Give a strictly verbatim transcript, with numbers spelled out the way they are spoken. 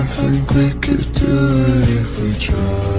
I think we could do it if we tried.